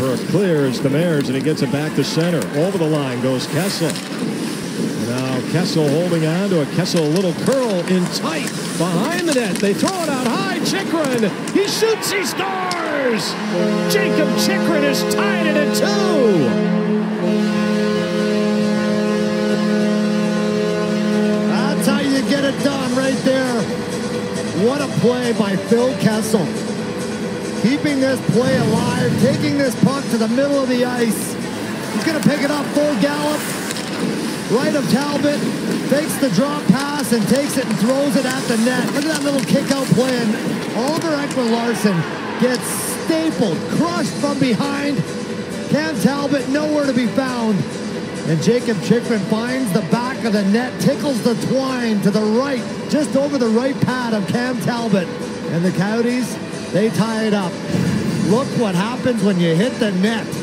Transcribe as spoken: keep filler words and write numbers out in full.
for a clear is Demers, and he gets it back to center. Over the line goes Kessel. Now Kessel holding on to a Kessel, a little curl in tight behind the net. They throw it out high. Chychrun, he shoots, he scores! Jakob Chychrun has tied it at two. That's how you get it done right there. What a play by Phil Kessel. Keeping this play alive, taking this puck to the middle of the ice. He's going to pick it up full gallop. Right of Talbot, fakes the drop pass and takes it and throws it at the net. Look at that little kick-out play, and Oliver Ekman-Larsson gets stapled, crushed from behind. Cam Talbot nowhere to be found. And Jakob Chychrun finds the back of the net, tickles the twine to the right, just over the right pad of Cam Talbot. And the Coyotes, they tie it up. Look what happens when you hit the net.